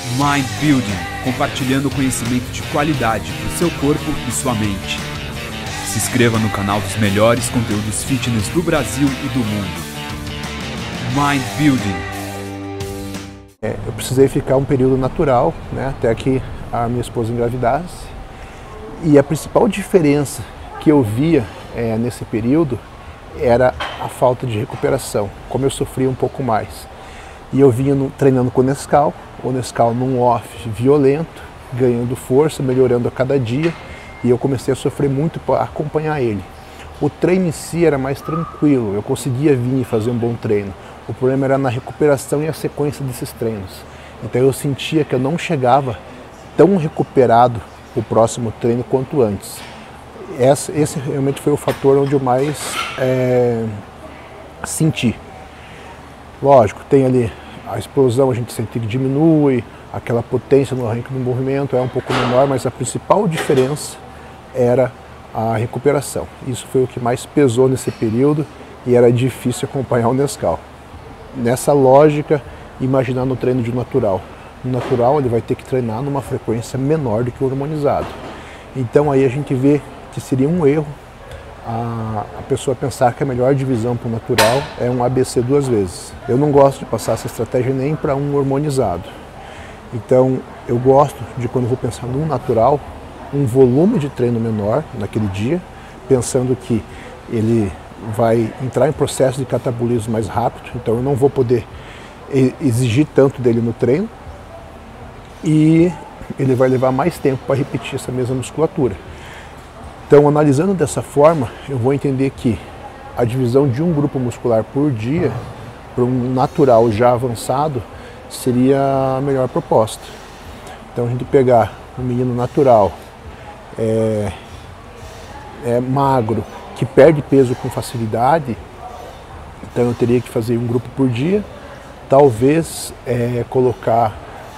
Mind Building, compartilhando conhecimento de qualidade para o seu corpo e sua mente. Se inscreva no canal dos melhores conteúdos fitness do Brasil e do mundo. Mind Building. Eu precisei ficar um período natural, até que a minha esposa engravidasse. E a principal diferença que eu via nesse período era a falta de recuperação, como eu sofria um pouco mais. E eu vinha treinando com o Nescau num off violento, ganhando força, melhorando a cada dia, e eu comecei a sofrer muito para acompanhar ele. O treino em si era mais tranquilo, eu conseguia vir e fazer um bom treino. O problema era na recuperação e a sequência desses treinos. Então eu sentia que eu não chegava tão recuperado para o próximo treino quanto antes. Esse realmente foi o fator onde eu mais senti. Lógico, tem ali a explosão, a gente sente que diminui, aquela potência no arranque do movimento é um pouco menor, mas a principal diferença era a recuperação. Isso foi o que mais pesou nesse período e era difícil acompanhar o Nescau. Nessa lógica, imaginando o treino de natural. No natural ele vai ter que treinar numa frequência menor do que o hormonizado. Então aí a gente vê que seria um erro a pessoa pensar que a melhor divisão para o natural é um ABC 2 vezes. Eu não gosto de passar essa estratégia nem para um hormonizado. Então eu gosto de, quando vou pensar num natural, um volume de treino menor naquele dia, pensando que ele vai entrar em processo de catabolismo mais rápido, então eu não vou poder exigir tanto dele no treino e ele vai levar mais tempo para repetir essa mesma musculatura. Então, analisando dessa forma, eu vou entender que a divisão de um grupo muscular por dia para um natural já avançado seria a melhor proposta. Então, a gente pegar um menino natural, magro, que perde peso com facilidade, então eu teria que fazer um grupo por dia, talvez colocar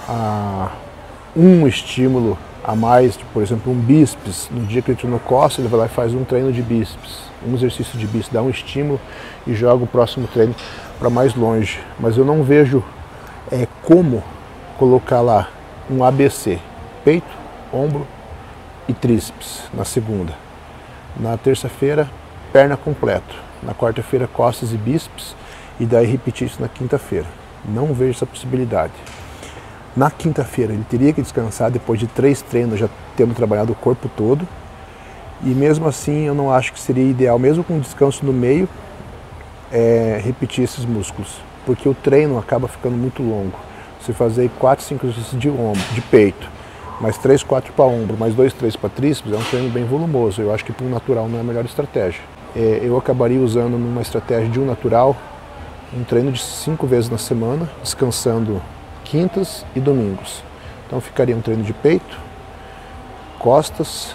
um estímulo a mais, por exemplo, um bíceps. No dia que ele treinou costas, ele vai lá e faz um treino de bíceps, um exercício de bíceps, dá um estímulo e joga o próximo treino para mais longe. Mas eu não vejo como colocar lá um ABC, peito, ombro e tríceps na segunda. Na terça-feira, perna completo. Na quarta-feira, costas e bíceps. E daí repetir isso na quinta-feira. Não vejo essa possibilidade. Na quinta-feira, ele teria que descansar depois de 3 treinos, já tendo trabalhado o corpo todo. E mesmo assim, eu não acho que seria ideal, mesmo com descanso no meio, repetir esses músculos. Porque o treino acaba ficando muito longo. Você fazer 4, 5 exercícios de ombro, de peito, mais 3, 4 para ombro, mais 2, 3 para tríceps, é um treino bem volumoso. Eu acho que para um natural não é a melhor estratégia. Eu acabaria usando numa estratégia de um natural, um treino de 5 vezes na semana, descansando quintas e domingos. Então ficaria um treino de peito, costas,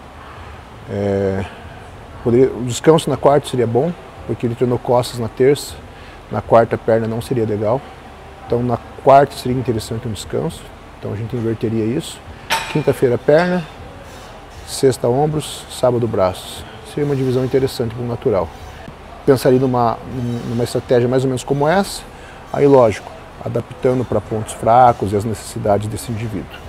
o descanso na quarta seria bom, porque ele treinou costas na terça, na quarta perna não seria legal. Então na quarta seria interessante um descanso, então a gente inverteria isso. Quinta-feira perna, sexta ombros, sábado braços. Seria uma divisão interessante para o natural. Pensaria numa estratégia mais ou menos como essa, aí lógico, adaptando para pontos fracos e as necessidades desse indivíduo.